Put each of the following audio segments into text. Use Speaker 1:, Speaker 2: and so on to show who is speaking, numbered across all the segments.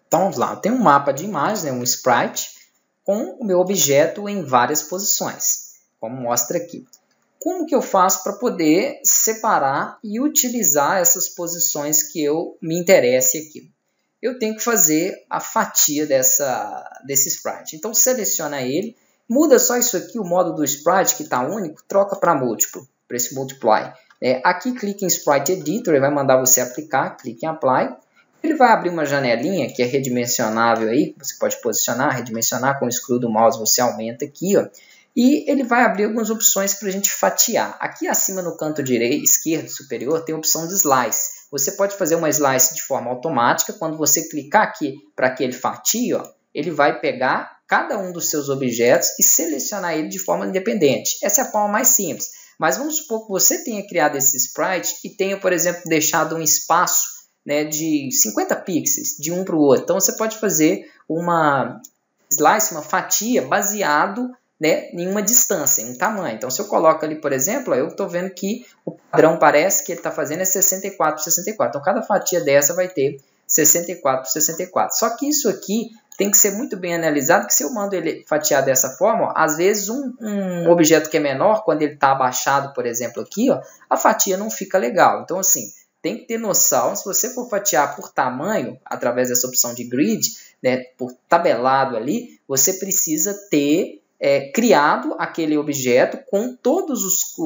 Speaker 1: Então, vamos lá. Eu tenho um mapa de imagem, né, um sprite, com o meu objeto em várias posições, como mostra aqui. Como que eu faço para poder separar e utilizar essas posições que eu me interesse aqui? Eu tenho que fazer a fatia desse sprite. Então, seleciona ele, muda só isso aqui, o modo do sprite, que está único, troca para múltiplo, para esse multiply. Aqui, clique em Sprite Editor, ele vai mandar você aplicar, clique em Apply. Ele vai abrir uma janelinha que é redimensionável aí, você pode posicionar, redimensionar, com o scroll do mouse você aumenta aqui, ó. E ele vai abrir algumas opções para a gente fatiar. Aqui acima no canto direito, esquerdo superior tem a opção de Slice. Você pode fazer uma Slice de forma automática. Quando você clicar aqui para aquele fatia, ó, ele vai pegar cada um dos seus objetos e selecionar ele de forma independente. Essa é a forma mais simples. Mas vamos supor que você tenha criado esse sprite e tenha, por exemplo, deixado um espaço, né, de 50 pixels de um para o outro. Então, você pode fazer uma Slice, uma fatia, baseado, né, em uma distância, em um tamanho. Então, se eu coloco ali, por exemplo, eu estou vendo que o padrão parece que ele está fazendo é 64 por 64. Então, cada fatia dessa vai ter 64 por 64. Só que isso aqui tem que ser muito bem analisado, porque se eu mando ele fatiar dessa forma, ó, às vezes um objeto que é menor, quando ele está abaixado, por exemplo, aqui, ó, a fatia não fica legal. Então, assim, tem que ter noção, se você for fatiar por tamanho, através dessa opção de grid, né, por tabelado ali, você precisa ter criado aquele objeto com todos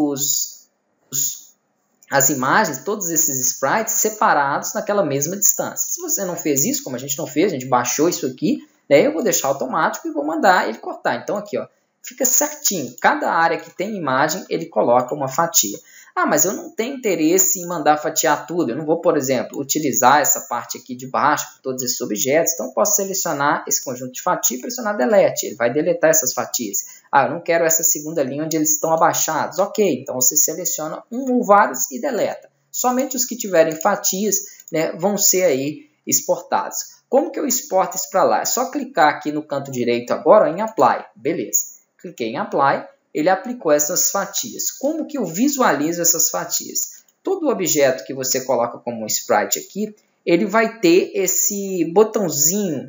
Speaker 1: as imagens, todos esses sprites separados naquela mesma distância. Se você não fez isso, como a gente não fez, a gente baixou isso aqui, né, eu vou deixar automático e vou mandar ele cortar. Então aqui, ó, fica certinho. Cada área que tem imagem, ele coloca uma fatia. Ah, mas eu não tenho interesse em mandar fatiar tudo. Eu não vou, por exemplo, utilizar essa parte aqui de baixo para todos esses objetos. Então, eu posso selecionar esse conjunto de fatias e pressionar Delete. Ele vai deletar essas fatias. Ah, eu não quero essa segunda linha onde eles estão abaixados. Ok, então você seleciona um ou vários e deleta. Somente os que tiverem fatias, né, vão ser aí exportados. Como que eu exporto isso para lá? É só clicar aqui no canto direito agora em Apply. Beleza. Cliquei em Apply. Ele aplicou essas fatias. Como que eu visualizo essas fatias? Todo objeto que você coloca como um sprite aqui, ele vai ter esse botãozinho,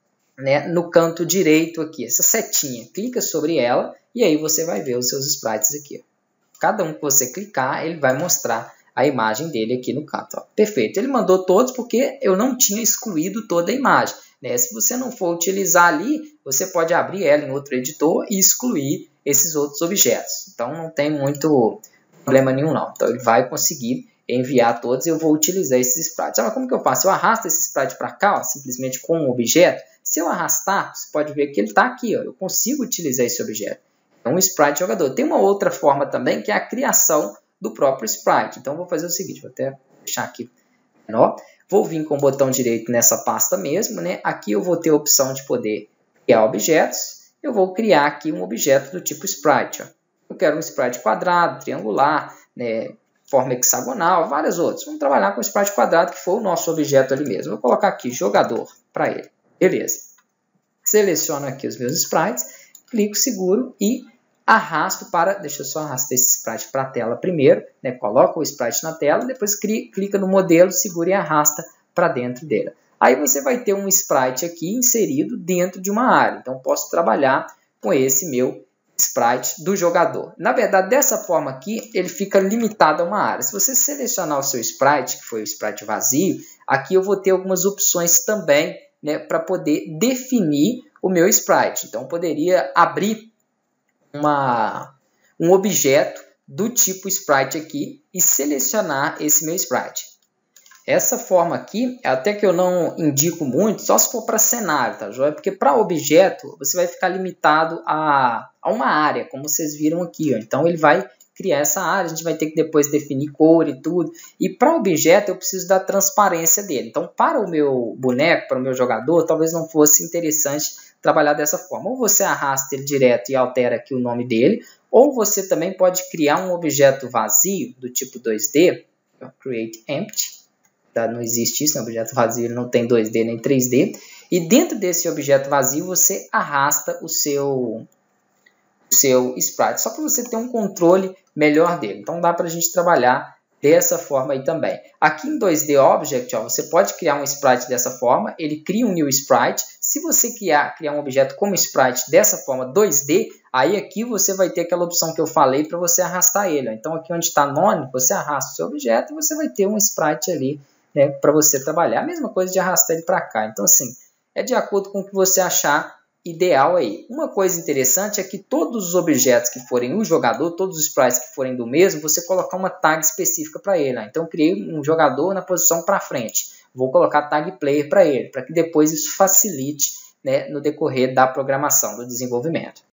Speaker 1: né, no canto direito aqui, essa setinha. Clica sobre ela e aí você vai ver os seus sprites aqui. Cada um que você clicar, ele vai mostrar a imagem dele aqui no canto. Ó. Perfeito. Ele mandou todos porque eu não tinha excluído toda a imagem. Né? Se você não for utilizar ali, você pode abrir ela em outro editor e excluir esses outros objetos. Então, não tem muito problema nenhum, não. Então, ele vai conseguir enviar todos e eu vou utilizar esses sprites. Agora, como que eu faço? Eu arrasto esse sprite para cá, ó, simplesmente com um objeto. Se eu arrastar, você pode ver que ele está aqui. Ó, eu consigo utilizar esse objeto. É um sprite jogador. Tem uma outra forma também, que é a criação do próprio sprite. Então, eu vou fazer o seguinte. Vou até deixar aqui menor. Vou vir com o botão direito nessa pasta mesmo. Né? Aqui eu vou ter a opção de poder criar objetos. Eu vou criar aqui um objeto do tipo sprite. Ó. Eu quero um sprite quadrado, triangular, né, forma hexagonal, vários outros. Vamos trabalhar com o sprite quadrado, que foi o nosso objeto ali mesmo. Vou colocar aqui jogador para ele. Beleza. Seleciono aqui os meus sprites, clico seguro e arrasto para... Deixa eu só arrastar esse sprite para a tela primeiro. Né, coloco o sprite na tela, depois clica no modelo, segura e arrasta para dentro dele. Aí você vai ter um sprite aqui inserido dentro de uma área. Então, posso trabalhar com esse meu sprite do jogador. Na verdade, dessa forma aqui, ele fica limitado a uma área. Se você selecionar o seu sprite, que foi o sprite vazio, aqui eu vou ter algumas opções também, né, para poder definir o meu sprite. Então, eu poderia abrir um objeto do tipo sprite aqui e selecionar esse meu sprite. Essa forma aqui, até que eu não indico muito, só se for para cenário, tá joia? Porque para objeto, você vai ficar limitado a uma área, como vocês viram aqui. Ó. Então, ele vai criar essa área, a gente vai ter que depois definir cor e tudo. E para objeto, eu preciso da transparência dele. Então, para o meu boneco, para o meu jogador, talvez não fosse interessante trabalhar dessa forma. Ou você arrasta ele direto e altera aqui o nome dele, ou você também pode criar um objeto vazio, do tipo 2D, Create Empty. Não existe isso, um objeto vazio ele não tem 2D nem 3D. E dentro desse objeto vazio você arrasta o seu sprite, só para você ter um controle melhor dele. Então dá para a gente trabalhar dessa forma aí também. Aqui em 2D Object, ó, você pode criar um sprite dessa forma, ele cria um new sprite. Se você criar um objeto como sprite dessa forma 2D, aí aqui você vai ter aquela opção que eu falei para você arrastar ele. Ó. Então aqui onde está none, você arrasta o seu objeto e você vai ter um sprite ali, né, para você trabalhar. A mesma coisa de arrastar ele para cá. Então assim, é de acordo com o que você achar ideal aí. Uma coisa interessante é que todos os objetos que forem o jogador, todos os sprites que forem do mesmo, você colocar uma tag específica para ele. Então, eu criei um jogador na posição para frente. Vou colocar tag player para ele, para que depois isso facilite, né, no decorrer da programação, do desenvolvimento.